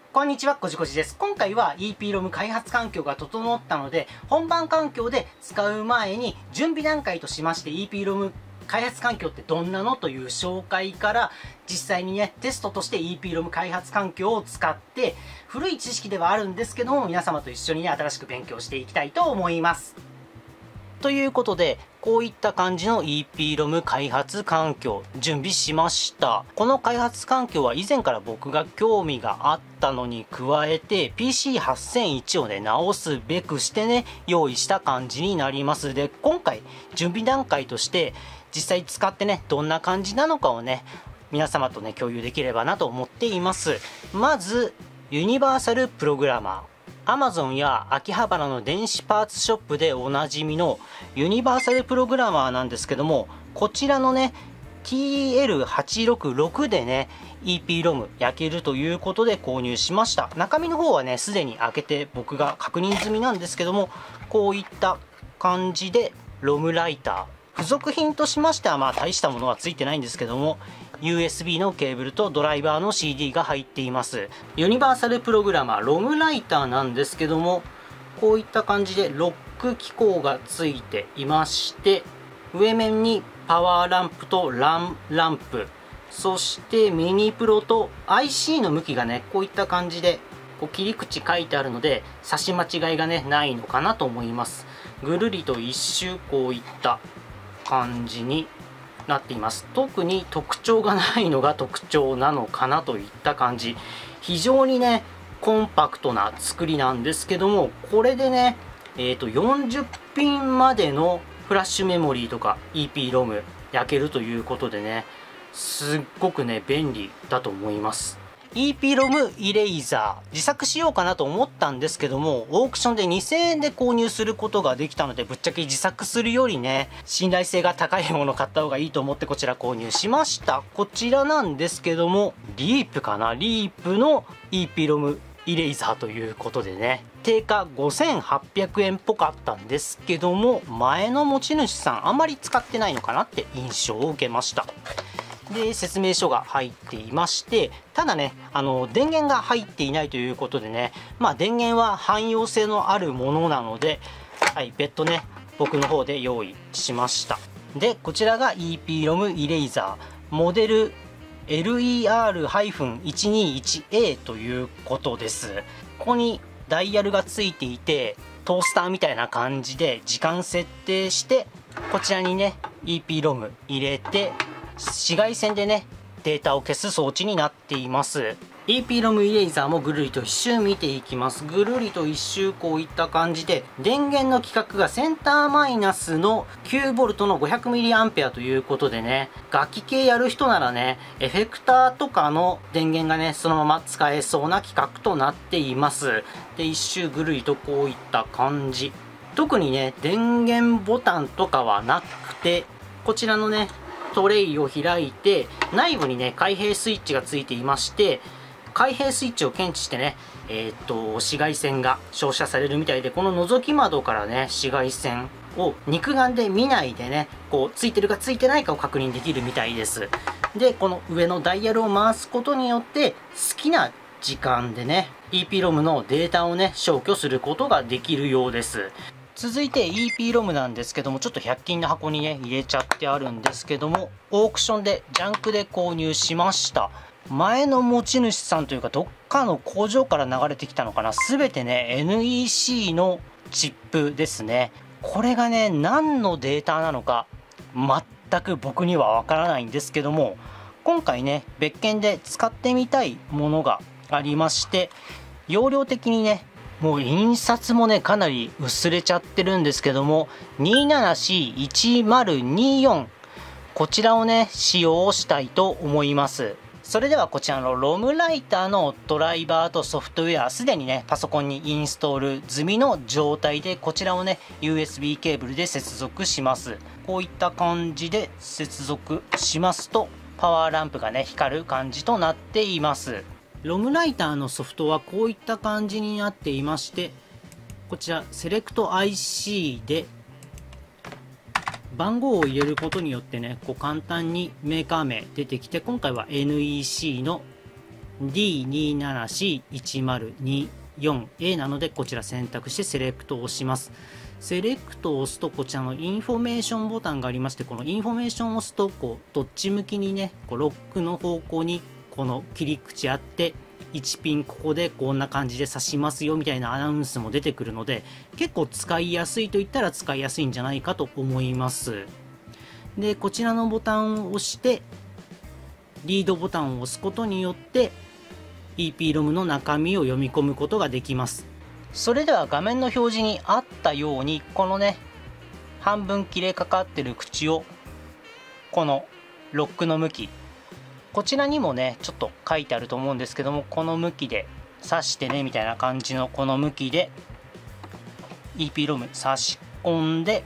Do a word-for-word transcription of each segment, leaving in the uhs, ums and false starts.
こんにちは、こじこじです。今回は イーピーロム 開発環境が整ったので、本番環境で使う前に準備段階としまして イーピーロム 開発環境ってどんなのという紹介から、実際にね、テストとして イーピーロム 開発環境を使って、古い知識ではあるんですけども、皆様と一緒にね、新しく勉強していきたいと思います。ということで、こういった感じの イーピーロム 開発環境準備しました。この開発環境は以前から僕が興味があったのに加えて ピーシーはっせんいち をね直すべくしてね用意した感じになります。で、今回準備段階として実際使ってねどんな感じなのかをね皆様とね共有できればなと思っています。まずユニバーサルプログラマー、Amazon や秋葉原の電子パーツショップでおなじみのユニバーサルプログラマーなんですけども、こちらのね ティーエルはちろくろく でね イーピーロム 焼けるということで購入しました。中身の方はねすでに開けて僕が確認済みなんですけども、こういった感じでロムライター、付属品としましてはまあ大したものはついてないんですけども、ユーエスビー のケーブルとドライバーの シーディー が入っています。ユニバーサルプログラマーロムライターなんですけども、こういった感じでロック機構がついていまして、上面にパワーランプとランランプ、そしてミニプロと アイシー の向きがねこういった感じでこう切り口書いてあるので差し間違いがねないのかなと思います。ぐるりと一周こういった感じになっています。特に特徴がないのが特徴なのかなといった感じ。非常にねコンパクトな作りなんですけども、これでね、えー、とよんじゅうピンまでのフラッシュメモリーとか イーピーロム 焼けるということでね、すっごくね便利だと思います。イーピーロム イレイザー自作しようかなと思ったんですけども、オークションでにせんえんで購入することができたので、ぶっちゃけ自作するよりね信頼性が高いものを買った方がいいと思ってこちら購入しました。こちらなんですけども、リープかな、リープの イーピーロム イレイザーということでね、定価ごせんはっぴゃくえんっぽかったんですけども、前の持ち主さんあんまり使ってないのかなって印象を受けました。で、説明書が入っていまして、ただねあの電源が入っていないということでね、まあ電源は汎用性のあるものなので、はい、別途ね僕の方で用意しました。で、こちらが イーピーロム イレイザーモデル エルイーアールいちにいちエー ということです。ここにダイヤルがついていて、トースターみたいな感じで時間設定して、こちらにね イーピーロム 入れて紫外線でねデータを消す装置になっています。 イーピーロム イレイザーもぐるりと一周見ていきます。ぐるりと一周こういった感じで、電源の規格がセンターマイナスの きゅうボルト の ごひゃくミリアンペア ということでね、楽器系やる人ならねエフェクターとかの電源がねそのまま使えそうな規格となっています。で、一周ぐるりとこういった感じ、特にね電源ボタンとかはなくて、こちらのねトレイを開いて内部にね開閉スイッチがついていまして、開閉スイッチを検知してねえー、っと紫外線が照射されるみたいで、この覗き窓からね紫外線を肉眼で見ないでねこうついてるかついてないかを確認できるみたいです。で、この上のダイヤルを回すことによって好きな時間でね イーピーロム のデータをね消去することができるようです。続いて イーピーロム なんですけども、ちょっとひゃく均の箱にね入れちゃってあるんですけども、オークションでジャンクで購入しました。前の持ち主さんというかどっかの工場から流れてきたのかな、全てね エヌイーシー のチップですね。これがね何のデータなのか全く僕にはわからないんですけども、今回ね別件で使ってみたいものがありまして、容量的にねもう印刷もねかなり薄れちゃってるんですけども、 にーななシーいちまるにーよん こちらをね使用したいと思います。それではこちらのロムライターのドライバーとソフトウェアすでにねパソコンにインストール済みの状態で、こちらをね ユーエスビー ケーブルで接続します。こういった感じで接続しますとパワーランプがね光る感じとなっています。ロムライターのソフトはこういった感じになっていまして、こちらセレクト アイシー で番号を入れることによってねこう簡単にメーカー名出てきて、今回は エヌイーシー のディーにーななシーいちまるによんエー なので、こちら選択してセレクトを押します。セレクトを押すと、こちらのインフォメーションボタンがありまして、このインフォメーションを押すと、こうどっち向きにね、こうロックの方向にこの切り口あって、いちピンここでこんな感じで刺しますよみたいなアナウンスも出てくるので、結構使いやすいと言ったら使いやすいんじゃないかと思います。で、こちらのボタンを押して、リードボタンを押すことによって、イーピーロム の中身を読み込むことができます。それでは画面の表示にあったように、このね、半分切れかかってる口を、このロックの向き、こちらにもね、ちょっと書いてあると思うんですけども、この向きで刺してねみたいな感じのこの向きで イーピーロム 差し込んで、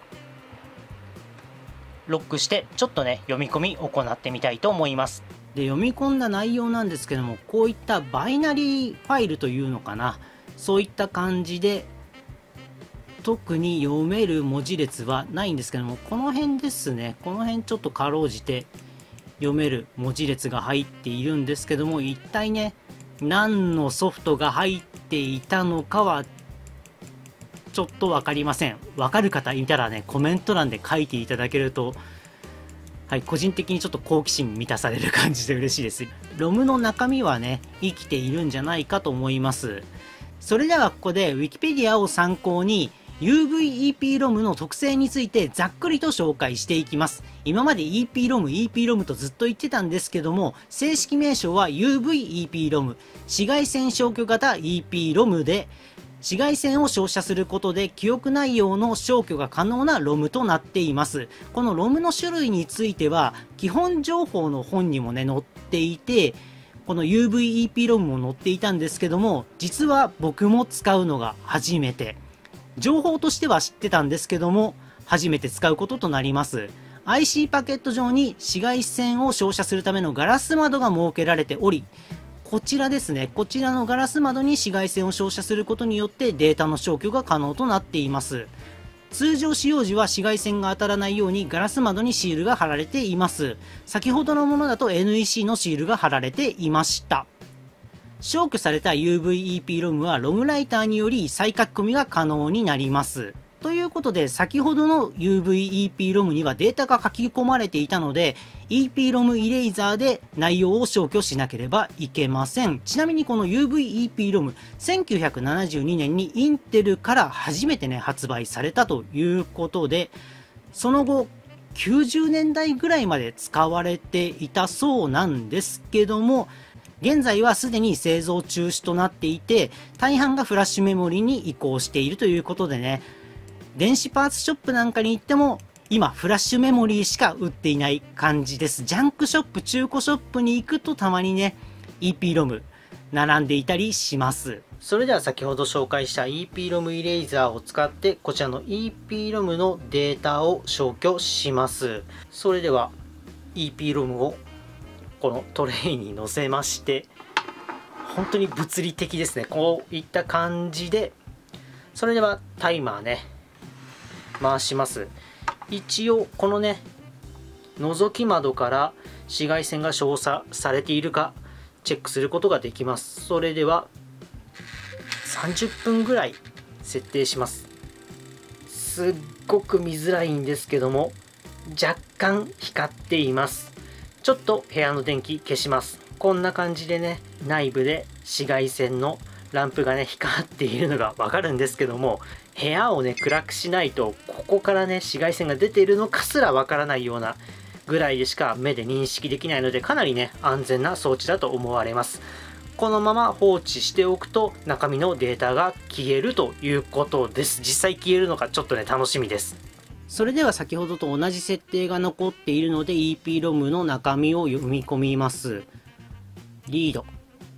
ロックしてちょっとね読み込み行ってみたいと思います。で、読み込んだ内容なんですけども、こういったバイナリーファイルというのかな、そういった感じで特に読める文字列はないんですけども、この辺ですね、この辺ちょっとかろうじて読める文字列が入っているんですけども、一体ね何のソフトが入っていたのかはちょっと分かりません。分かる方いたらね、コメント欄で書いていただけると、はい、個人的にちょっと好奇心満たされる感じで嬉しいです。ロムの中身はね、生きているんじゃないかと思います。それではここで Wikipedia を参考に ユーブイイーピーロム の特性についてざっくりと紹介していきます。今まで イーピーロム、イーピーロム とずっと言ってたんですけども、正式名称は ユーブイイーピーロム、紫外線消去型 イーピーロム で、紫外線を照射することで記憶内容の消去が可能な ロム となっています。この ロム の種類については基本情報の本にもね載っていて、この ユーブイイーピーロム も載っていたんですけども、実は僕も使うのが初めて。情報としては知ってたんですけども、初めて使うこととなります。アイシー パケット上に紫外線を照射するためのガラス窓が設けられており、こちらですね、こちらのガラス窓に紫外線を照射することによってデータの消去が可能となっています。通常使用時は紫外線が当たらないようにガラス窓にシールが貼られています。先ほどのものだと エヌイーシー のシールが貼られていました。消去された ユーブイイーピーロム はロムライターにより再書き込みが可能になります。ということで、先ほどの ユーブイイーピーロム にはデータが書き込まれていたので、イーピーロム イレイザーで内容を消去しなければいけません。ちなみにこの ユーブイイーピーロム、せんきゅうひゃくななじゅうにねんにインテルから初めてね、発売されたということで、その後、きゅうじゅうねんだいぐらいまで使われていたそうなんですけども、現在はすでに製造中止となっていて、大半がフラッシュメモリに移行しているということでね、電子パーツショップなんかに行っても、今フラッシュメモリーしか売っていない感じです。ジャンクショップ、中古ショップに行くとたまにね、イーピーロム 並んでいたりします。それでは先ほど紹介した イーピーロム イレイザーを使って、こちらの イーピーロム のデータを消去します。それでは イーピーロム をこのトレイに乗せまして、本当に物理的ですね。こういった感じで、それではタイマーね、回します。一応このね、覗き窓から紫外線が照射されているかチェックすることができます。それではさんじゅっぷんぐらい設定します。すっごく見づらいんですけども、若干光っています。ちょっと部屋の電気消します。こんな感じでね、内部で紫外線のランプがね光っているのがわかるんですけども、部屋をね暗くしないとここからね紫外線が出ているのかすらわからないようなぐらいでしか目で認識できないので、かなりね安全な装置だと思われます。このまま放置しておくと中身のデータが消えるということです。実際消えるのかちょっとね楽しみです。それでは先ほどと同じ設定が残っているので イーピーロム の中身を読み込みます。リード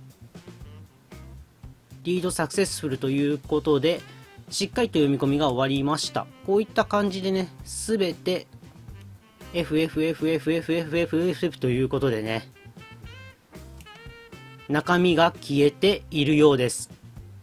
リードサクセスフルということで、しっかりと読み込みが終わりました。こういった感じでね、すべて エフエフエフエフエフエフエフエフ ということでね、中身が消えているようです。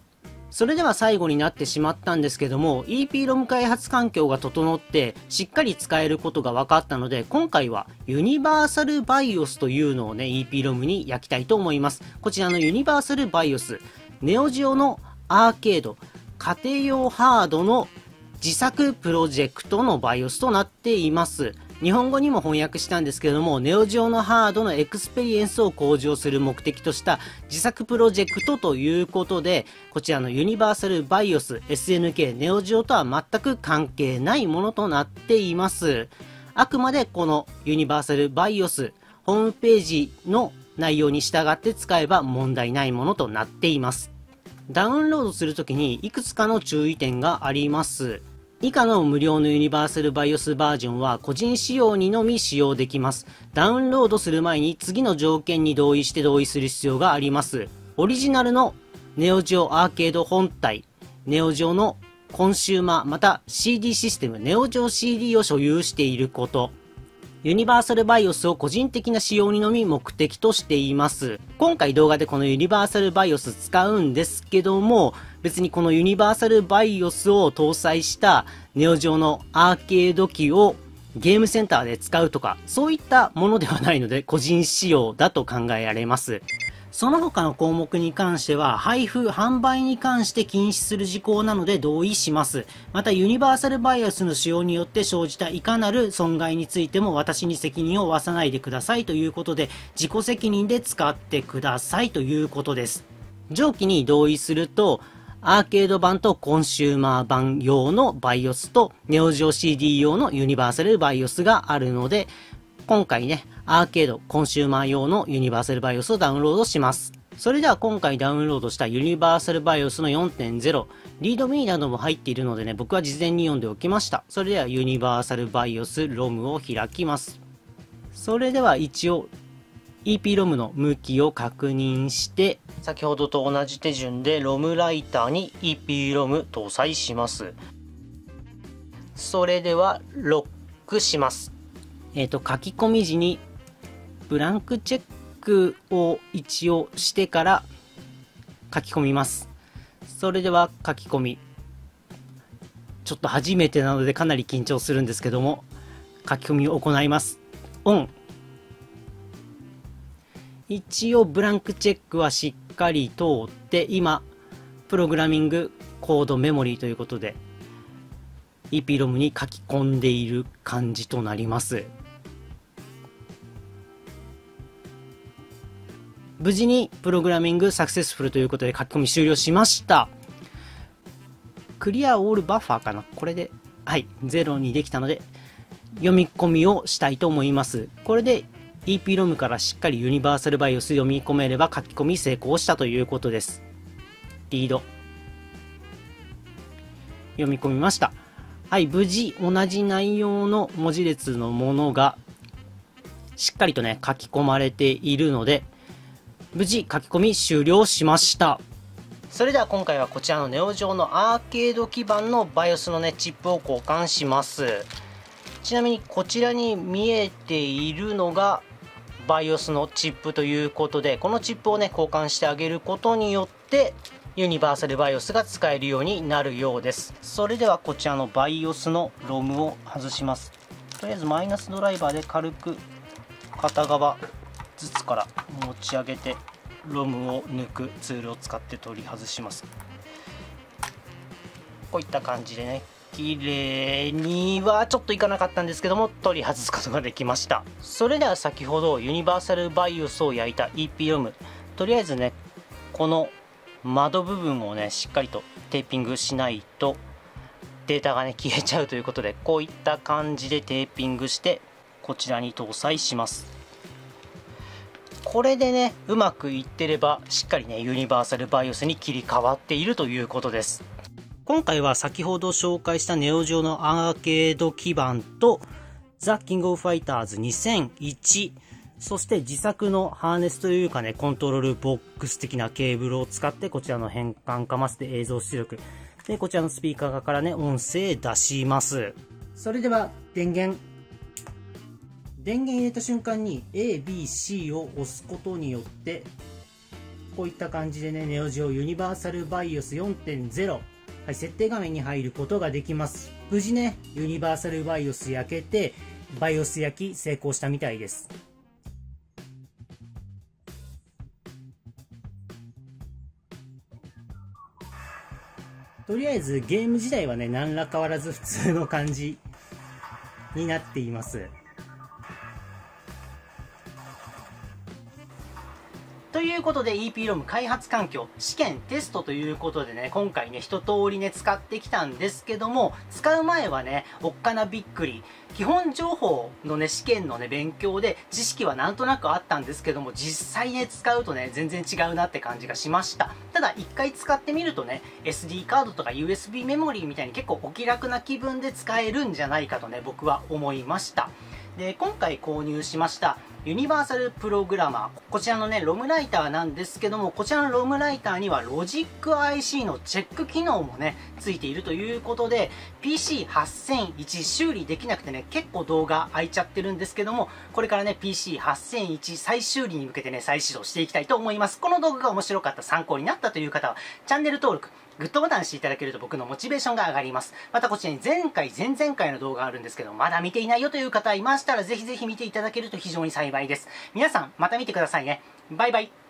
それでは最後になってしまったんですけども、イーピーロム 開発環境が整ってしっかり使えることが分かったので、今回はユニバーサル バイオス というのをね、イーピーロム に焼きたいと思います。こちらのユニバーサル バイオス、ネオジオのアーケード、家庭用ハードの自作プロジェクトの バイオス となっています。日本語にも翻訳したんですけれども、ネオジオのハードのエクスペリエンスを向上する目的とした自作プロジェクトということで、こちらのユニバーサル バイオス エスエヌケー ネオジオとは全く関係ないものとなっています。あくまでこのユニバーサル バイオス ホームページの内容に従って使えば問題ないものとなっています。ダウンロードするときにいくつかの注意点があります。以下の無料のユニバーサル バイオス バージョンは個人使用にのみ使用できます。ダウンロードする前に次の条件に同意して同意する必要があります。オリジナルのネオジオアーケード本体、ネオジオのコンシューマー、また シーディー システム、ネオジオ シーディー を所有していること。ユニバーサル バイオス を個人的な使用にのみ目的としています。今回動画でこのユニバーサル バイオス 使うんですけども、別にこのユニバーサル バイオス を搭載したネオジオのアーケード機をゲームセンターで使うとか、そういったものではないので個人使用だと考えられます。その他の項目に関しては、配布、販売に関して禁止する事項なので同意します。また、ユニバーサル バイオス の使用によって生じたいかなる損害についても私に責任を負わさないでくださいということで、自己責任で使ってくださいということです。上記に同意すると、アーケード版とコンシューマー版用の バイオス と、ネオジオ シーディー 用のユニバーサル バイオス があるので、今回ね、アーケード、コンシューマー用のユニバーサル バイオス をダウンロードします。それでは今回ダウンロードしたユニバーサル バイオス の よんてんゼロ、リードミーなども入っているのでね、僕は事前に読んでおきました。それではユニバーサル バイオス ロム を開きます。それでは一応、イーピーロム の向きを確認して、先ほどと同じ手順で ロム ライターに イーピーロム 搭載します。それではロックします。えっと、書き込み時にブランクチェックを一応してから書き込みます。それでは書き込み。ちょっと初めてなのでかなり緊張するんですけども、書き込みを行います。オン。一応ブランクチェックはしっかり通って、今、プログラミングコードメモリーということで、イーピーロム に書き込んでいる感じとなります。無事にプログラミングサクセスフルということで書き込み終了しました。クリアオールバッファーかな、これで、はい、ゼロにできたので、読み込みをしたいと思います。これで イーピーロム からしっかりユニバーサル バイオス 読み込めれば書き込み成功したということです。リード。読み込みました。はい、無事同じ内容の文字列のものがしっかりとね、書き込まれているので、無事書き込み終了しました。それでは今回はこちらのネオジオのアーケード基板の バイオス のね、チップを交換します。ちなみにこちらに見えているのが バイオス のチップということで、このチップをね、交換してあげることによってユニバーサル バイオス が使えるようになるようです。それではこちらの バイオス の ロム を外します。とりあえずマイナスドライバーで軽く片側ずつから持ち上げて ロム を抜くツールを使って取り外します。こういった感じでね、綺麗にはちょっといかなかったんですけども、取り外すことができました。それでは先ほどユニバーサル バイオス を焼いた イーピーロム、とりあえずね、この窓部分をね、しっかりとテーピングしないとデータがね、消えちゃうということで、こういった感じでテーピングしてこちらに搭載します。これでね、うまくいってればしっかりね、ユニバーサル バイオス に切り替わっているということです。今回は先ほど紹介したネオジオのアーケード基板とザ・キングオブファイターズにせんいち、そして自作のハーネスというかね、コントロールボックス的なケーブルを使ってこちらの変換かませて映像出力で、こちらのスピーカーからね、音声出します。それでは電源電源入れた瞬間に エービーシー を押すことによってこういった感じでね、ネオジオユニバーサルバイオス よんてんゼロ、はい、設定画面に入ることができます。無事ね、ユニバーサルバイオス焼けて、バイオス焼き成功したみたいです。とりあえずゲーム自体はね、何ら変わらず普通の感じになっています。ということで イーピーロム 開発環境試験テストということでね、今回ね一通りね使ってきたんですけども、使う前はねおっかなびっくり、基本情報のね試験のね勉強で知識はなんとなくあったんですけども、実際ね使うとね全然違うなって感じがしました。ただ一回使ってみるとね エスディー カードとか ユーエスビー メモリーみたいに結構お気楽な気分で使えるんじゃないかとね僕は思いました。で今回購入しましたユニバーサルプログラマー、こちらのねロムライターなんですけども、こちらのロムライターにはロジック アイシー のチェック機能もねついているということで ピーシーはっせんいち 修理できなくてね結構動画空いちゃってるんですけども、これからね ピーシーはっせんいち 再修理に向けてね再始動していきたいと思います。この動画が面白かった、参考になったという方はチャンネル登録グッドボタンしていただけると僕のモチベーションが上がります。またこちらに前回前々回の動画があるんですけど、まだ見ていないよという方いましたらぜひぜひ見ていただけると非常に幸いです。皆さんまた見てくださいね。バイバイ。